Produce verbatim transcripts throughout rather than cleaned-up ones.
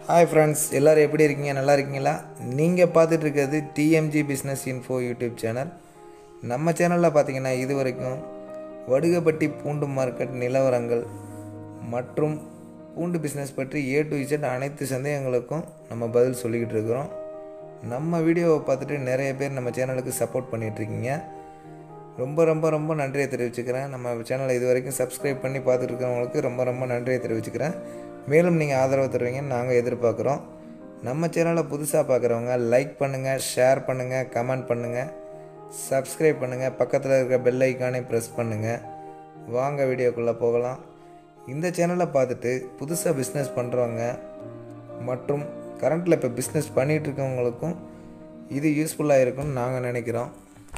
Hi friends, எல்லாரும் எப்படி இருக்கீங்க? நல்லா இருக்கீங்களா? நீங்க பார்த்துட்டு இருக்கிறது T M G Business Info YouTube channel. நம்ம சேனல்ல பாத்தீங்கன்னா இதுவரைக்கும் வடுகப்பட்டி பூண்டு மார்க்கெட் நிலவரங்கள் மற்றும் பூண்டு பிசினஸ் பற்றி A to Z அனைத்து சந்தேகங்களுக்கும் நம்ம பதில் சொல்லிக்கிட்டு இருக்கோம். நம்ம வீடியோவை பார்த்துட்டு நிறைய பேர் நம்ம சேனலுக்கு சப்போர்ட் பண்ணிட்டு இருக்கீங்க. ரொம்ப ரொம்ப ரொம்ப நன்றியை தெரிவிச்சுக்கிறேன். நம்ம சேனலை இதுவரைக்கும் சப்ஸ்கிரைப் பண்ணி பார்த்துட்டு இருக்கவங்களுக்கு ரொம்ப ரொம்ப நன்றியை தெரிவிச்சுக்கிறேன். மேலும் நீங்கள் ஆதரவு தருவீங்கன்னு நாங்கள் எதிர்பார்க்குறோம். நம்ம சேனலை புதுசாக பார்க்குறவங்க லைக் பண்ணுங்கள், ஷேர் பண்ணுங்கள், கமெண்ட் பண்ணுங்கள், சப்ஸ்கிரைப் பண்ணுங்கள், பக்கத்தில் இருக்கிற பெல் ஐக்கானே ப்ரெஸ் பண்ணுங்கள். வாங்க வீடியோக்குள்ளே போகலாம். இந்த சேனலை பார்த்துட்டு புதுசாக பிஸ்னஸ் பண்ணுறவங்க மற்றும் கரண்ட்டில் இப்போ பிஸ்னஸ் பண்ணிகிட்டு இருக்கவங்களுக்கும் இது யூஸ்ஃபுல்லாக இருக்கும்னு நாங்கள் நினைக்கிறோம்.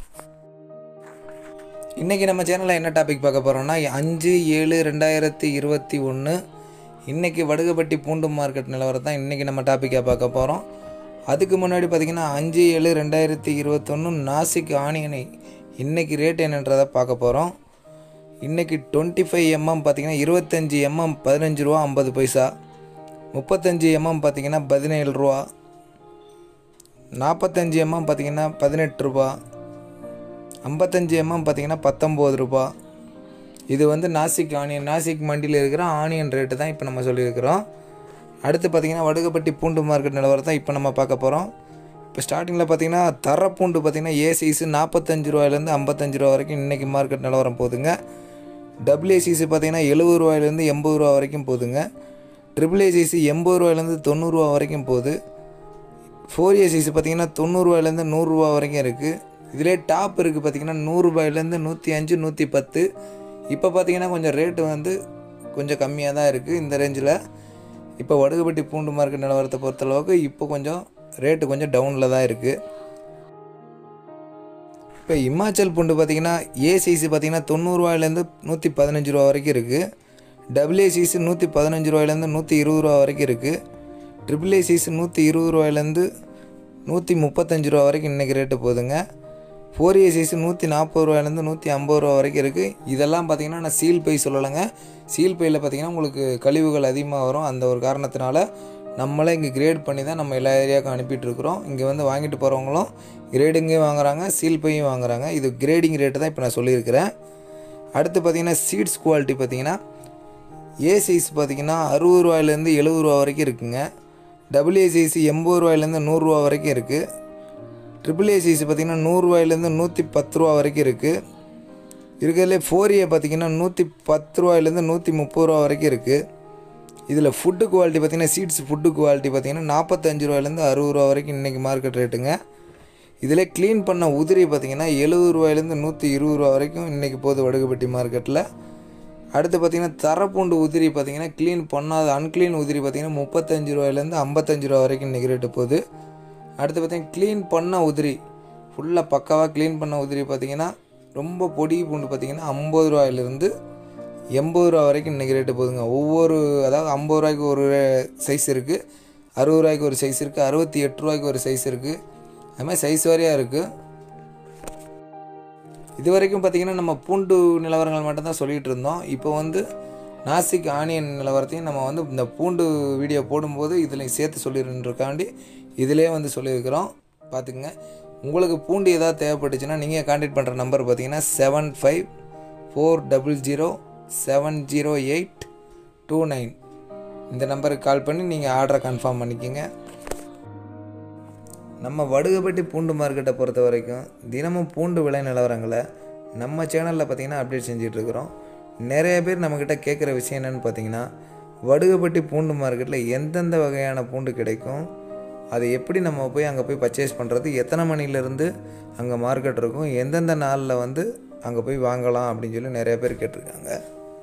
இன்றைக்கி நம்ம சேனலில் என்ன டாபிக் பார்க்க போகிறோம்னா அஞ்சு ஏழு ரெண்டாயிரத்தி இருபத்தி ஒன்று இன்றைக்கி வடுகப்பட்டி பூண்டு மார்க்கெட் நிலவரம் தான் இன்றைக்கி நம்ம டாப்பிக்காக பார்க்க போகிறோம். அதுக்கு முன்னாடி பார்த்திங்கன்னா அஞ்சு ஏழு ரெண்டாயிரத்தி இருபத்தொன்று நாசிக் ஆனியனை இன்றைக்கி ரேட் என்னன்றதை பார்க்க போகிறோம். இன்றைக்கி டுவெண்ட்டி ஃபைவ் எம்எம் பார்த்திங்கன்னா இருபத்தஞ்சி எம்எம் பதினஞ்சு ரூபா ஐம்பது பைசா, முப்பத்தஞ்சு எம்எம் பார்த்திங்கன்னா பதினேழு ரூபா, நாற்பத்தஞ்சு எம்எம் பார்த்திங்கன்னா பதினெட்டு ரூபா, ஐம்பத்தஞ்சு எம்எம் பார்த்திங்கன்னா பத்தொம்போது ரூபா. இது வந்து நாசிக் ஆனியன், நாசிக் மண்டியில் இருக்கிற ஆனியன் ரேட்டு தான் இப்போ நம்ம சொல்லியிருக்கிறோம். அடுத்து பார்த்திங்கன்னா வடுகப்பட்டி பூண்டு மார்க்கெட் நிலவரம் தான் இப்போ நம்ம பார்க்க போகிறோம். இப்போ ஸ்டார்டிங்கில் பார்த்திங்கன்னா தர பூண்டு பார்த்திங்கன்னா ஏ சைஸு நாற்பத்தஞ்சு ரூபாயிலேருந்து ஐம்பத்தஞ்சு ரூபா வரைக்கும் இன்றைக்கி மார்க்கெட் நிலவரம் போகுதுங்க. டபுள் ஏ சைஸு பார்த்திங்கன்னா எழுபது ரூபாயிலேருந்து எண்பது ரூபா வரைக்கும் போகுதுங்க. ட்ரிபிள் ஏ சைஸு எண்பது ரூபாயிலேருந்து தொண்ணூறுரூவா வரைக்கும் போகுது. ஃபோர் ஏ சைஸு பார்த்திங்கன்னா தொண்ணூறுரூவாயிலேருந்து நூறுரூவா வரைக்கும் இருக்குது. இதிலே டாப் இருக்குது பார்த்திங்கன்னா நூறுரூபாயிலேருந்து நூற்றி அஞ்சு நூற்றி பத்து. இப்போ பார்த்திங்கன்னா கொஞ்சம் ரேட்டு வந்து கொஞ்சம் கம்மியாக தான் இருக்குது இந்த ரேஞ்சில். இப்போ வடுகப்பட்டி பூண்டு மார்க்கெட் நிலவரத்தை பொறுத்தளவுக்கு இப்போ கொஞ்சம் ரேட்டு கொஞ்சம் டவுனில் தான் இருக்குது. இப்போ இமாச்சல் பூண்டு பார்த்திங்கன்னா ஏ சைஸு பார்த்திங்கன்னா தொண்ணூறுரூவாயிலேருந்து நூற்றி பதினஞ்சு ரூபா வரைக்கும் இருக்குது. டபுள் ஏ சைஸு நூற்றி பதினஞ்சு ரூபாயிலேருந்து நூற்றி இருபது ரூபா வரைக்கும் இருக்குது. ட்ரிபிள் ஏ சைஸு நூற்றி இருபது ரூபாயிலேருந்து நூற்றி முப்பத்தஞ்சு ரூபா வரைக்கும் இன்றைக்கி ரேட்டு போகுதுங்க. ஃபோர் ஏ சைஸு நூற்றி நாற்பது ரூபாயிலேருந்து நூற்றி ஐம்பது ரூபா வரைக்கும் இருக்குது. இதெல்லாம் பார்த்திங்கன்னா நான் சீல் பை சொல்லலைங்க. சீல் பையில் பார்த்திங்கன்னா உங்களுக்கு கழிவுகள் அதிகமாக வரும். அந்த ஒரு காரணத்தினால நம்மளே இங்கே கிரேட் பண்ணி தான் நம்ம எல்லா ஏரியாவுக்கும் அனுப்பிட்டுருக்குறோம். இங்கே வந்து வாங்கிட்டு போகிறவங்களும் கிரேடிங்கையும் வாங்குறாங்க, சீல் பையும் வாங்குறாங்க. இது கிரேடிங் ரேட்டு தான் இப்போ நான் சொல்லியிருக்கிறேன். அடுத்து பார்த்திங்கன்னா சீட்ஸ் குவாலிட்டி பார்த்திங்கன்னா ஏ சைஸ் பார்த்திங்கன்னா அறுபது ரூபாயிலேருந்து எழுபது ரூபா வரைக்கும் இருக்குங்க. டபுள் ஏ சைஸ் எண்பது ரூபாயிலேருந்து நூறுரூவா வரைக்கும் இருக்குது. ட்ரிபிள் ஏ சைஸ் பார்த்திங்கன்னா நூறுரூவாயிலேருந்து நூற்றி பத்து ரூபா வரைக்கும் இருக்குது. இருக்கிறதுலே ஃபோர் ஏ பார்த்திங்கன்னா நூற்றி பத்து ரூபாயிலேருந்து நூற்றி முப்பது ரூபா வரைக்கும் இருக்குது. இதில் ஃபுட்டு குவாலிட்டி பார்த்திங்கன்னா சீட்ஸ் ஃபுட்டு குவாலிட்டி பார்த்திங்கன்னா நாற்பத்தஞ்சு ரூபாயிலேருந்து அறுபது ரூபா வரைக்கும் இன்றைக்கி மார்க்கெட் ரேட்டுங்க. இதில் க்ளீன் பண்ண உதிரி பார்த்திங்கன்னா எழுபது ரூபாயிலேருந்து நூற்றி இருபது ரூபா வரைக்கும் இன்றைக்கி போகுது வடுகப்பட்டி மார்க்கெட்டில். அடுத்து பார்த்திங்கன்னா தரப்பூண்டு உதிரி பார்த்திங்கன்னா க்ளீன் பண்ணாத அன்க்ளீன் உதிரி பார்த்திங்கன்னா முப்பத்தஞ்சு ரூபாயிலேருந்து ஐம்பத்தஞ்சு ரூபா வரைக்கும் இன்றைக்கி ரேட்டு போகுது. அடுத்து பார்த்திங்கன்னா க்ளீன் பண்ண உதிரி ஃபுல்லாக பக்காவாக க்ளீன் பண்ண உதிரி பார்த்திங்கன்னா ரொம்ப பொடி பூண்டு பார்த்திங்கன்னா ஐம்பது ரூபாயிலேருந்து எண்பது ரூபா வரைக்கும் இன்றைக்கி ரேட்டு போகுதுங்க. ஒவ்வொரு அதாவது ஐம்பது ரூபாய்க்கு ஒரு சைஸ் இருக்குது, அறுபது ரூபாய்க்கு ஒரு சைஸ் இருக்குது, அறுபத்தி எட்டு ரூபாய்க்கு ஒரு சைஸ் இருக்குது. அது மாதிரி சைஸ் வாரியாக இருக்குது. இது வரைக்கும் பார்த்திங்கன்னா நம்ம பூண்டு நிலவரங்கள் மட்டும்தான் சொல்லிகிட்டு இருந்தோம். இப்போ வந்து நாசிக் ஆனியன் நிலவரத்தையும் நம்ம வந்து இந்த பூண்டு வீடியோ போடும்போது இதில் சேர்த்து சொல்லிடுறதுக்காண்டி இதிலே வந்து சொல்லியிருக்கிறோம். பார்த்துக்குங்க. உங்களுக்கு பூண்டு ஏதாவது தேவைப்பட்டுச்சுன்னா நீங்கள் கான்டாக்ட் பண்ணுற நம்பர் பார்த்திங்கன்னா seven five four double zero seven zero eight two nine இந்த நம்பருக்கு கால் பண்ணி நீங்கள் ஆர்டரை கன்ஃபார்ம் பண்ணிக்கோங்க. நம்ம வடுகப்பட்டி பூண்டு மார்க்கெட்டை பொறுத்த வரைக்கும் தினமும் பூண்டு விலை நிலவரங்களை நம்ம சேனலில் பார்த்திங்கன்னா அப்டேட் செஞ்சிட்ருக்குறோம். நிறைய பேர் நம்மக்கிட்ட கேட்குற விஷயம் என்னென்னு பார்த்திங்கன்னா வடுகப்பட்டி பூண்டு மார்க்கெட்டில் எந்தெந்த வகையான பூண்டு கிடைக்கும், அது எப்படி நம்ம போய் அங்கே போய் பர்ச்சேஸ் பண்ணுறது, எத்தனை மணிலேருந்து அங்கே மார்க்கெட் இருக்கும், எந்தெந்த நாளில் வந்து அங்கே போய் வாங்கலாம் அப்படின்னு சொல்லி நிறைய பேர் கேட்டிருக்காங்க.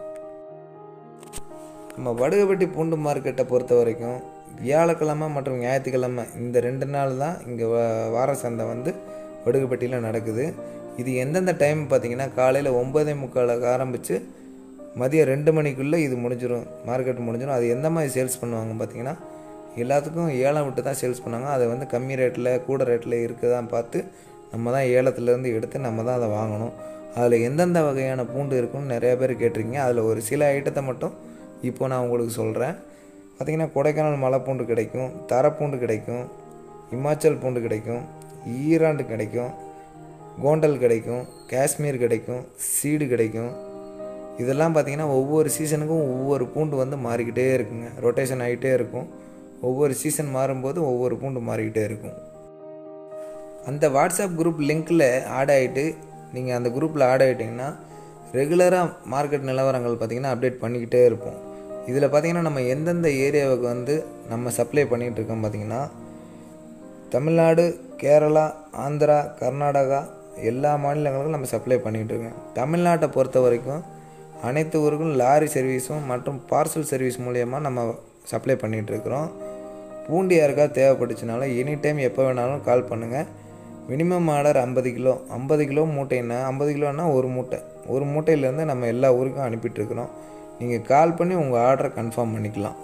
நம்ம வடுகப்பட்டி பூண்டு மார்க்கெட்டை பொறுத்த வரைக்கும் வியாழக்கிழமை மற்றும் ஞாயிற்றுக்கிழமை இந்த ரெண்டு நாள் தான் இங்கே வார சந்தை வந்து வடுகப்பட்டியில் நடக்குது. இது எந்தெந்த டைம் பார்த்திங்கன்னா காலையில் ஒம்பதே முக்காலுக்கு ஆரம்பித்து மதியம் ரெண்டு மணிக்குள்ளே இது முடிஞ்சிடும், மார்க்கெட் முடிஞ்சிடும். அது எந்த மாதிரி சேல்ஸ் பண்ணுவாங்க பார்த்திங்கன்னா எல்லாத்துக்கும் ஏலம் விட்டு தான் சேல்ஸ் பண்ணாங்க. அதை வந்து கம்மி ரேட்டில் கூட ரேட்டில் இருக்குதான் பார்த்து நம்ம தான் ஏலத்துலேருந்து எடுத்து நம்ம தான் அதை வாங்கணும். அதில் எந்தெந்த வகையான பூண்டு இருக்குன்னு நிறையா பேர் கேட்டிருக்கீங்க. அதில் ஒரு சில ஐட்டத்தை மட்டும் இப்போ நான் உங்களுக்கு சொல்கிறேன். பார்த்திங்கன்னா கொடைக்கானல் மலை பூண்டு கிடைக்கும், தரப்பூண்டு கிடைக்கும், இமாச்சல் பூண்டு கிடைக்கும், ஈராண்டு கிடைக்கும், கோண்டல் கிடைக்கும், காஷ்மீர் கிடைக்கும், சீடு கிடைக்கும். இதெல்லாம் பார்த்திங்கன்னா ஒவ்வொரு சீசனுக்கும் ஒவ்வொரு பூண்டு வந்து மாறிக்கிட்டே இருக்குங்க, ரொட்டேஷன் ஆகிட்டே இருக்கும். ஒவ்வொரு சீசன் மாறும்போது ஒவ்வொரு பூண்டு மாறிக்கிட்டே இருக்கும். அந்த வாட்ஸ்அப் குரூப் லிங்க்கில் ஆட் ஆகிட்டு நீங்கள் அந்த குரூப்பில் ஆட் ஆகிட்டிங்கன்னா ரெகுலராக மார்க்கெட் நிலவரங்கள் பார்த்திங்கன்னா அப்டேட் பண்ணிக்கிட்டே இருப்போம். இதில் பார்த்திங்கன்னா நம்ம எந்தெந்த ஏரியாவுக்கு வந்து நம்ம சப்ளை பண்ணிகிட்டு இருக்கோம் பார்த்திங்கன்னா தமிழ்நாடு, கேரளா, ஆந்திரா, கர்நாடகா எல்லா மாநிலங்களுக்கும் நம்ம சப்ளை பண்ணிகிட்ருக்கோம். தமிழ்நாட்டை பொறுத்த வரைக்கும் அனைத்து ஊருக்கும் லாரி சர்வீஸும் மற்றும் பார்சல் சர்வீஸ் மூலயமா நம்ம சப்ளை பண்ணிகிட்ருக்குறோம். பூண்டு யாருக்காக தேவைப்பட்டுச்சுனாலும் எனி டைம் எப்போ வேணாலும் கால் பண்ணுங்கள். மினிமம் ஆர்டர் ஐம்பது கிலோ ஐம்பது கிலோ மூட்டைன்னா ஐம்பது கிலோன்னா ஒரு மூட்டை ஒரு மூட்டையிலேருந்து நம்ம எல்லா ஊருக்கும் அனுப்பிட்டுருக்குறோம். நீங்கள் கால் பண்ணி உங்கள் ஆர்டரை கன்ஃபார்ம் பண்ணிக்கலாம்.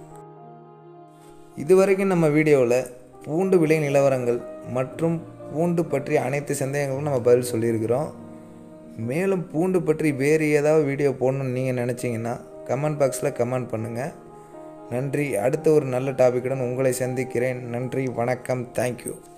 இது வரைக்கும் நம்ம வீடியோவில் பூண்டு விலை நிலவரங்கள் மற்றும் பூண்டு பற்றி அனைத்து சந்தேகங்களும் நம்ம பதில் சொல்லியிருக்கிறோம். மேலும் பூண்டு பற்றி வேறு ஏதாவது வீடியோ போடணும்னு நீங்கள் நினச்சிங்கன்னா கமெண்ட் பாக்ஸில் கமெண்ட் பண்ணுங்கள். நன்றி. அடுத்த ஒரு நல்ல டாபிக்குடன் உங்களை சந்திக்கிறேன். நன்றி, வணக்கம், தேங்க்யூ.